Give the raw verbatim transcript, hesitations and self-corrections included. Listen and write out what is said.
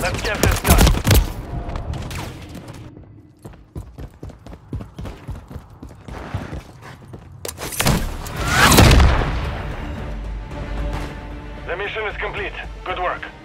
Let's get this done. The mission is complete. Good work.